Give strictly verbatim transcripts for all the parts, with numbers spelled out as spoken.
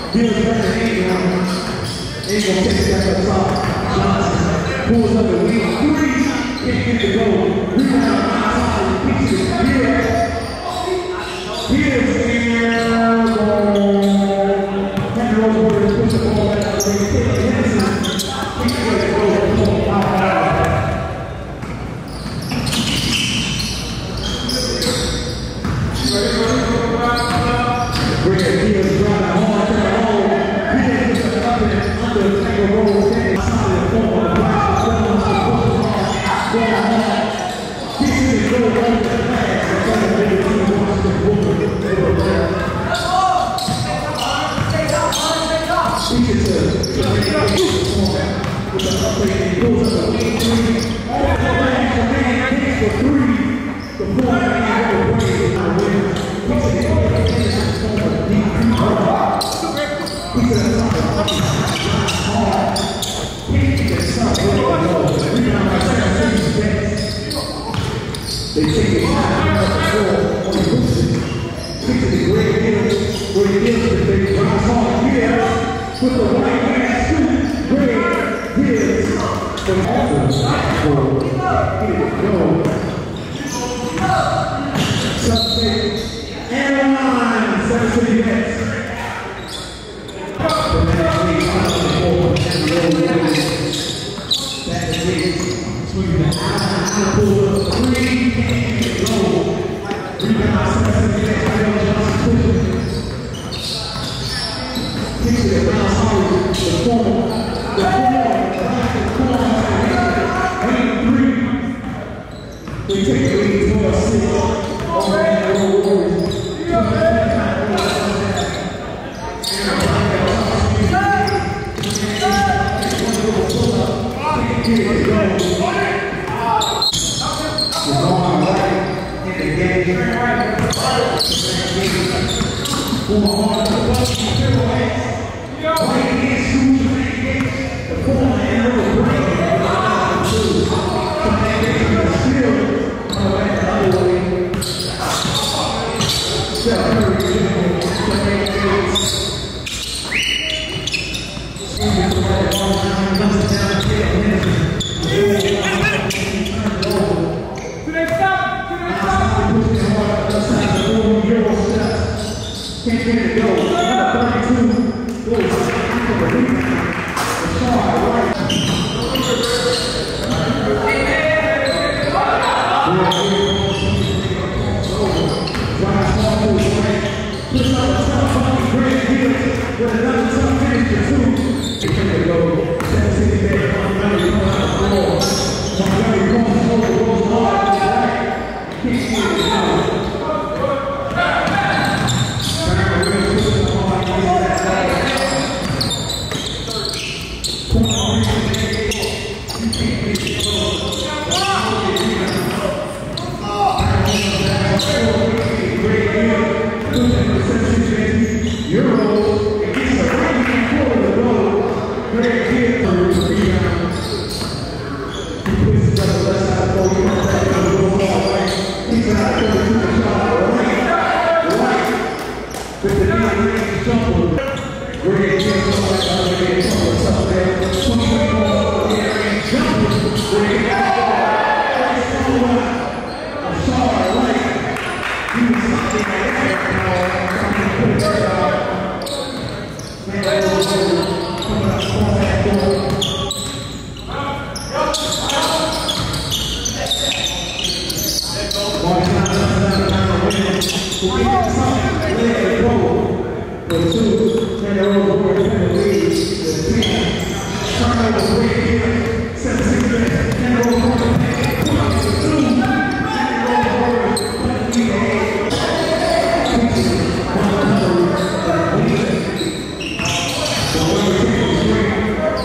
Bills better than anyone. Ain't gonna take it back up top. Johnson pulls up the wing. Three. Can't get the goal. Rebound. Outside. Repeats it. Bills. Bills in goal. Henry Rosewater puts the ball back out. Henderson. He can get the goal. Out. Bring it here, driving hard to the hole. He is up and under the tangle roll. Outside the form of the block. Going hard. He's in the goal over the pass. That's all the big team wants to pull it. He gets a format with the upgrade. He pulls up a wing three. All the man for man hits for three. The four man over way is not winning. He's in the they take it out of the floor on the boosted. Kick to the great hill where he gives the big drives hard here with the right hand scoop. Great hits from Alfred. Here we go. Substate and line. Seven City Nets. The next league out of the board and the old Williams. That is it. Swinging the eye, pull up three, and go. Rebound, Seven City Nets. Johnson pushing. Kicks it around Hollywood. The former, the former, the former, three. They take the lead twelve six. Over and over. Can't get it go. Number thirty-two goes after the rebound. Rashard White. Drive small to his right. Puts up a tough funky great field with another tough finish for two. Can't get it go. Seven City Nets. Montgomery comes out the floor. Montgomery comes over, goes hard to his right. Kicks it out. Thank you.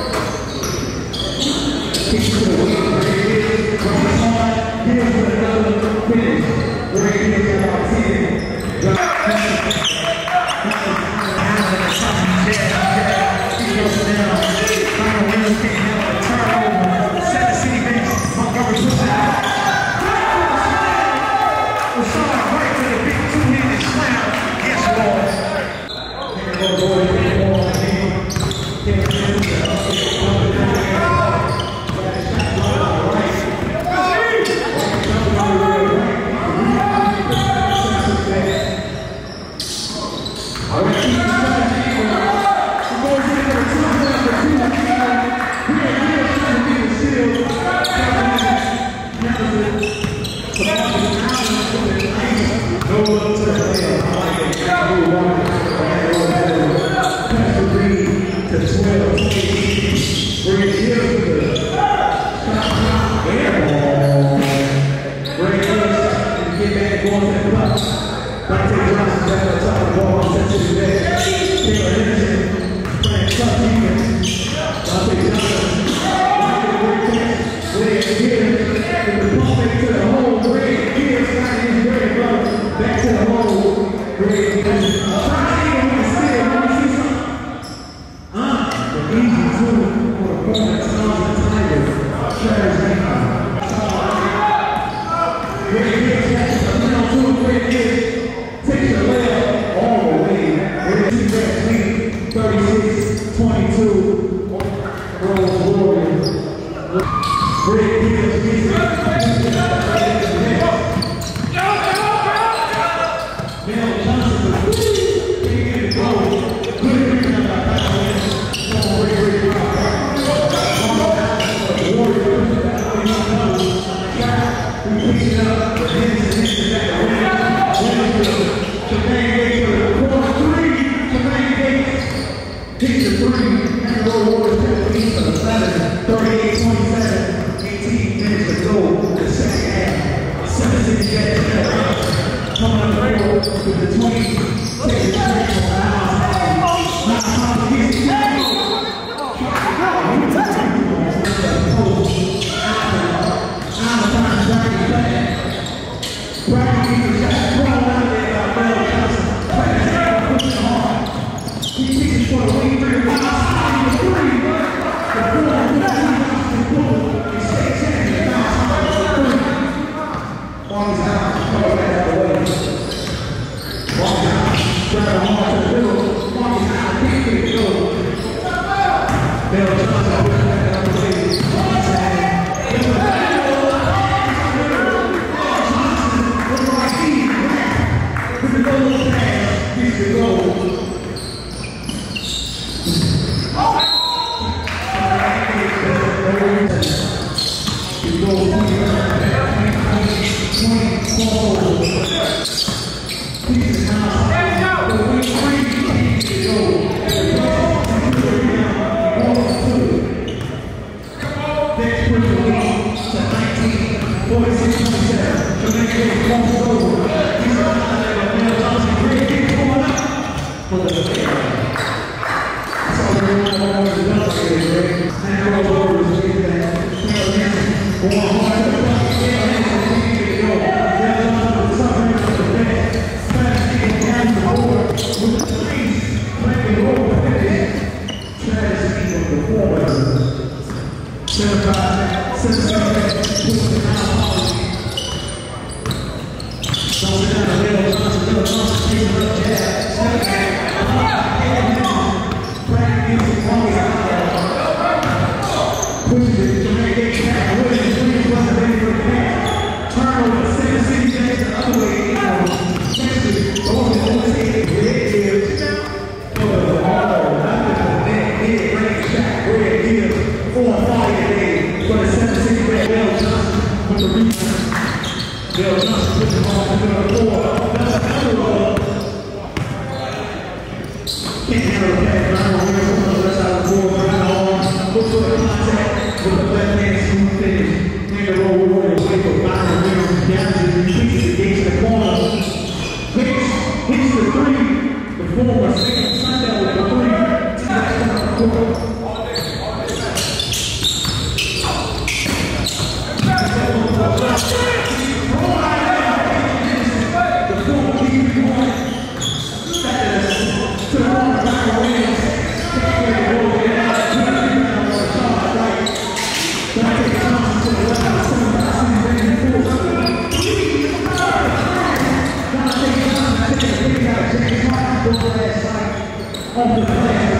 Thank you.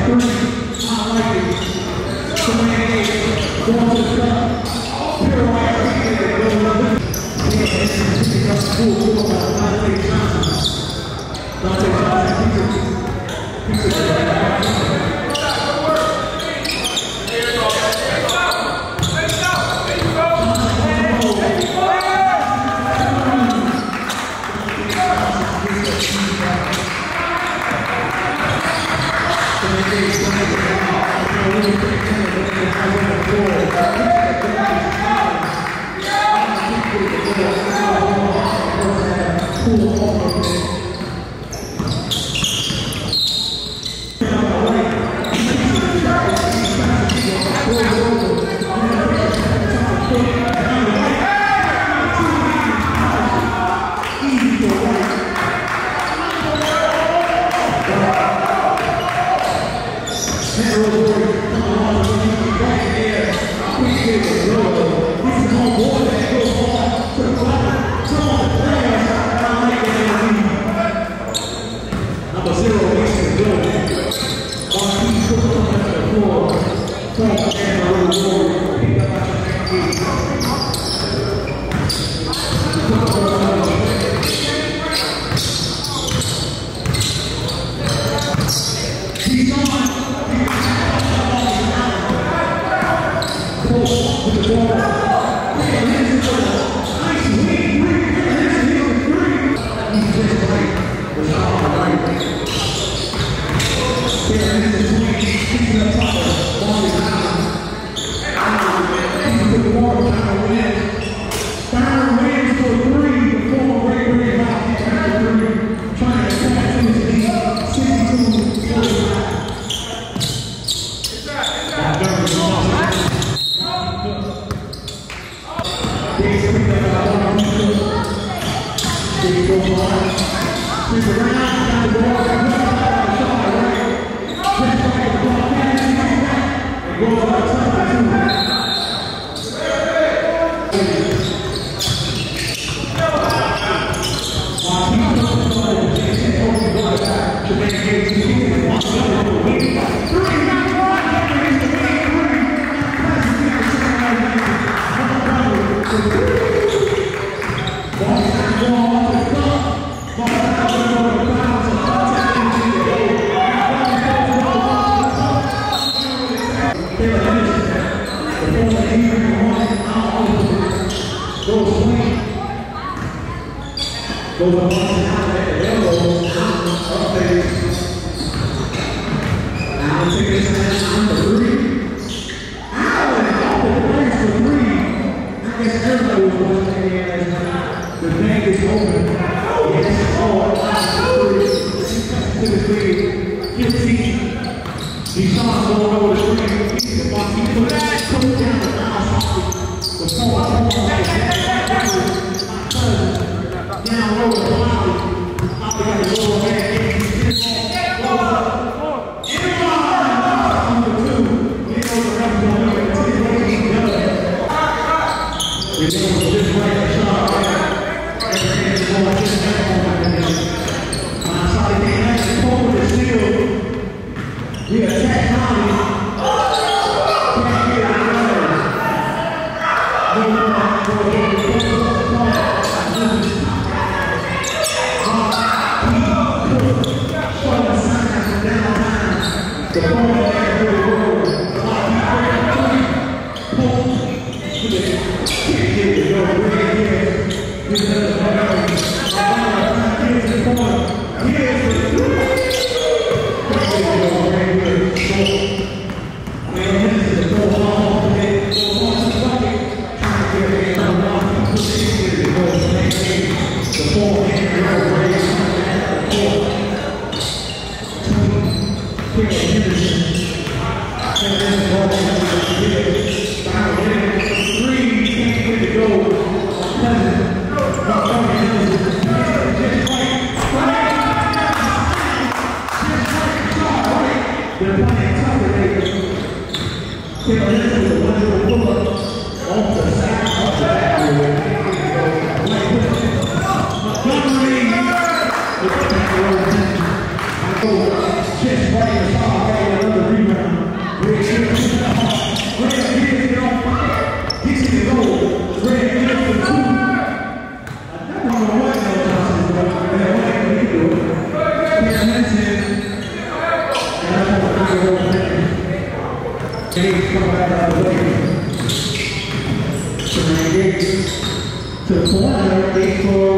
Just playing the song, James coming back the other way. Jermaine Gates to the corner, eight for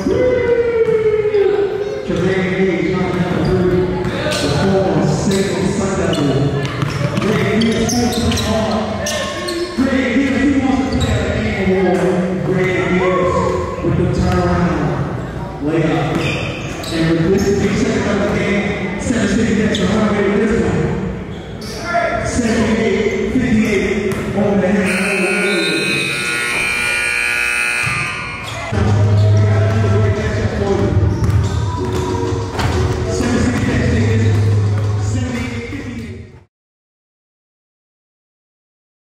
Jermaine Gates knocking out the three. The four, six on Sun Devil. Greg Gibbs still playing hard. Greg Gibbs, he wants to play at the game award. Greg Gibbs with the turnaround layup. And with this to be second of the game, Center City gets the runway with this one. seventy-eight fifty-eight on the head.